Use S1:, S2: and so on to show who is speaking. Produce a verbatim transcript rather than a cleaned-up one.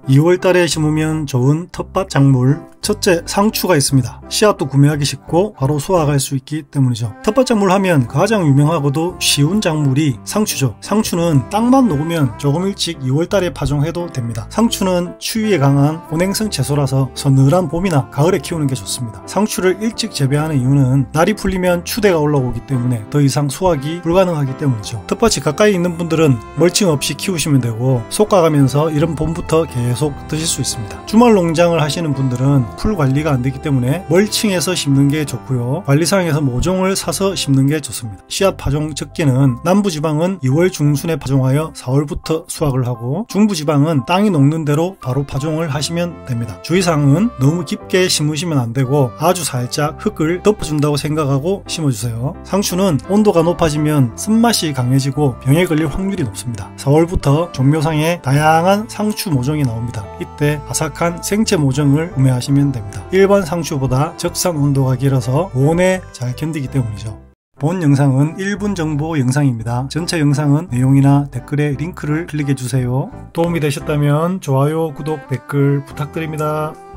S1: 이월 달에 심으면 좋은 텃밭 작물, 첫째, 상추가 있습니다. 씨앗도 구매하기 쉽고 바로 수확할 수 있기 때문이죠. 텃밭 작물 하면 가장 유명하고도 쉬운 작물이 상추죠. 상추는 땅만 녹으면 조금 일찍 이월 달에 파종해도 됩니다. 상추는 추위에 강한 온행성 채소라서 서늘한 봄이나 가을에 키우는 게 좋습니다. 상추를 일찍 재배하는 이유는 날이 풀리면 추대가 올라오기 때문에 더 이상 수확이 불가능하기 때문이죠. 텃밭이 가까이 있는 분들은 멀칭 없이 키우시면 되고 솎아가면서 이른 봄부터 계속 드실 수 있습니다. 주말 농장을 하시는 분들은 풀 관리가 안 되기 때문에 멀칭해서 심는 게 좋고요. 관리사항에서 모종을 사서 심는 게 좋습니다. 씨앗 파종 적기는 남부지방은 이월 중순에 파종하여 사월부터 수확을 하고, 중부지방은 땅이 녹는 대로 바로 파종을 하시면 됩니다. 주의사항은 너무 깊게 심으시면 안 되고 아주 살짝 흙을 덮어준다고 생각하고 심어주세요. 상추는 온도가 높아지면 쓴맛이 강해지고 병에 걸릴 확률이 높습니다. 사월부터 종묘상에 다양한 상추 모종이 나옵니다. 이때 아삭한 생채 모종을 구매하시면 됩니다. 일반 상추보다 적상 온도가 길어서 고온에 잘 견디기 때문이죠. 본 영상은 일 분 정보 영상입니다. 전체 영상은 내용이나 댓글에 링크를 클릭해주세요. 도움이 되셨다면 좋아요, 구독, 댓글 부탁드립니다.